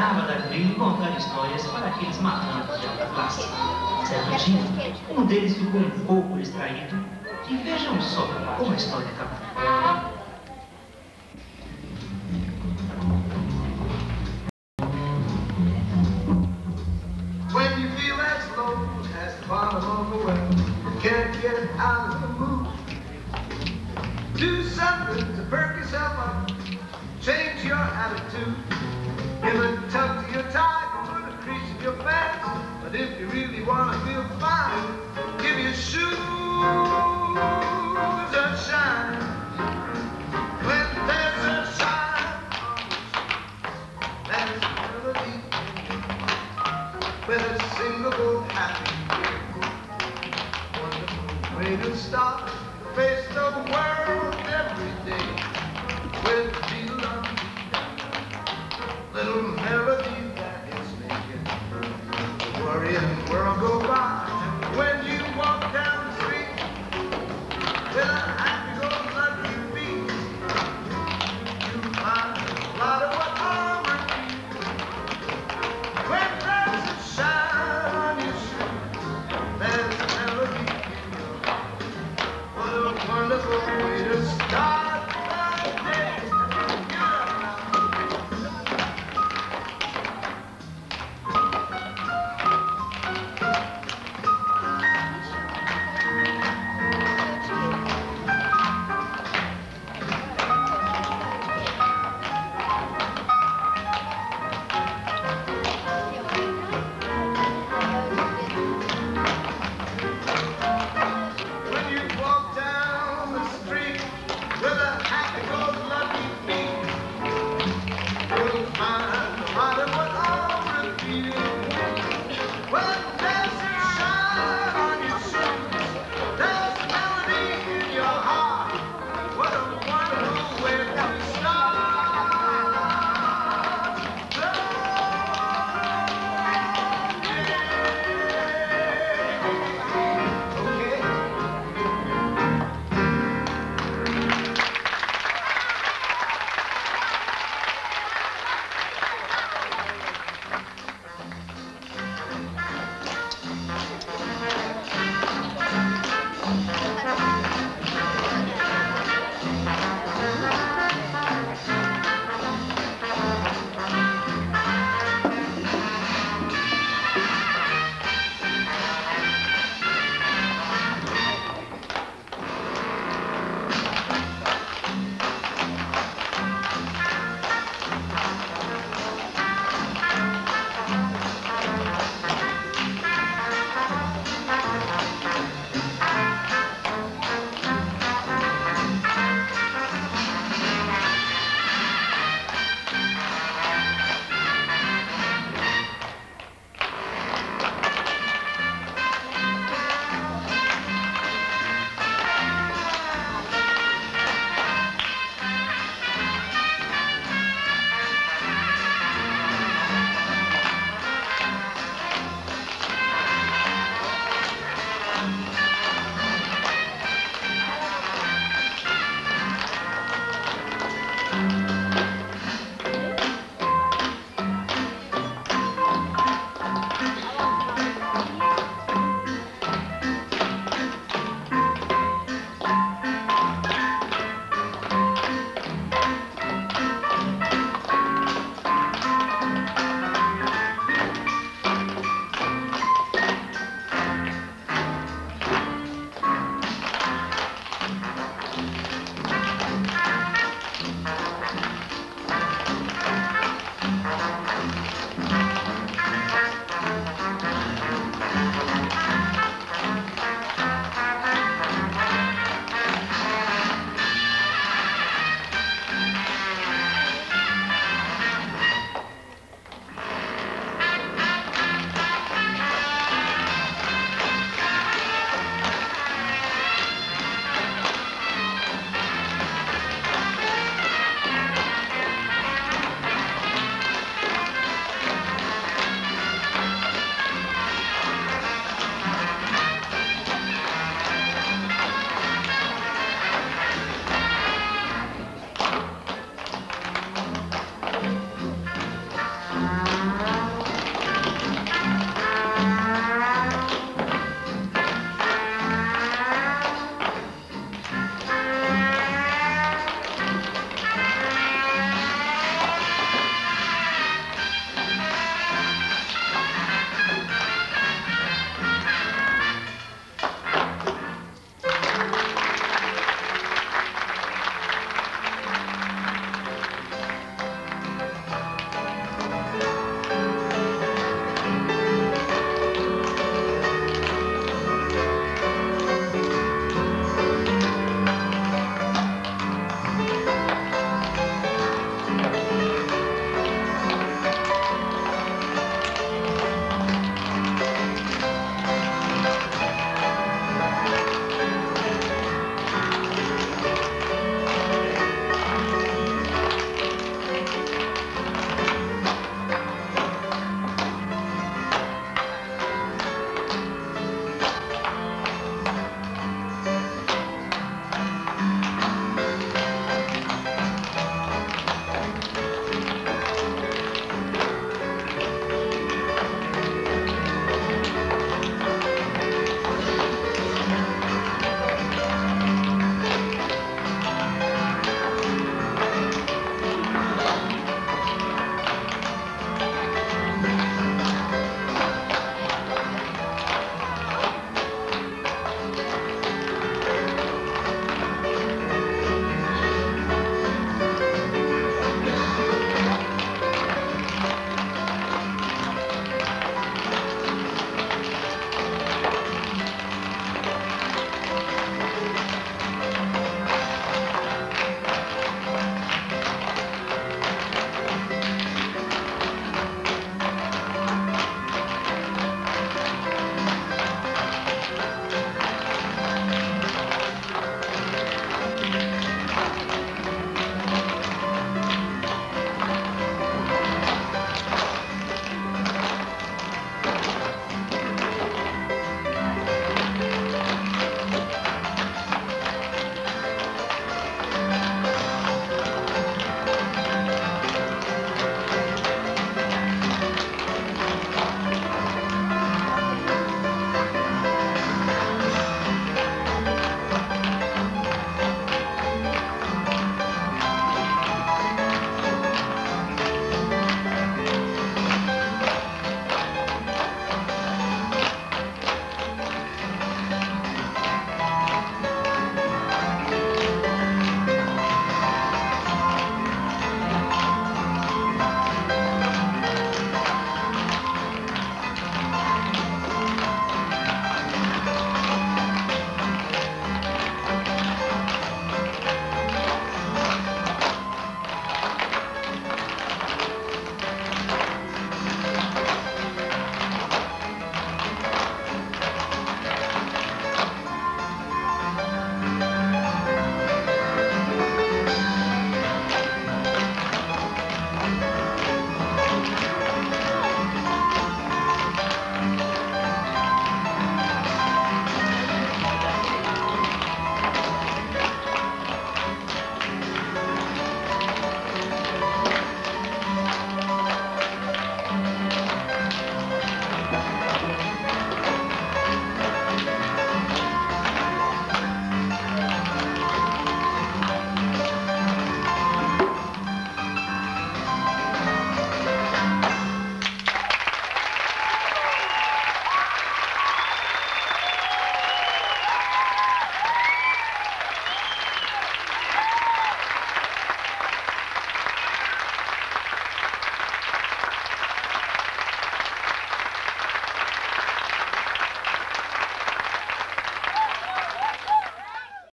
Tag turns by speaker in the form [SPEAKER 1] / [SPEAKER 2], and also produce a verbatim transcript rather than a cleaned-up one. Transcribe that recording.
[SPEAKER 1] adorava dar brilho e contar histórias para aqueles malandros de alta classe. Certo dia, um deles ficou um pouco distraído e vejam só como a história acabou.
[SPEAKER 2] When you feel as low as the bottom of the well, you can't get out of the mood. Do something to perk yourself up, change your attitude. Give a tug to your tie, put a crease in your pants. But if you really want to feel fine, give your shoes a shine. When there's a shine on your shoes, there's a melody with a single happy, wonderful way to start to face the world every day with the little melody that is making the worrying world go by. When you walk down the street with a happy-go-lucky beat, you find a lot of what I'm repeating. When there's a shine on your shoes, there's a melody in your heart. What a wonderful way to start the day.
[SPEAKER 3] Thank you.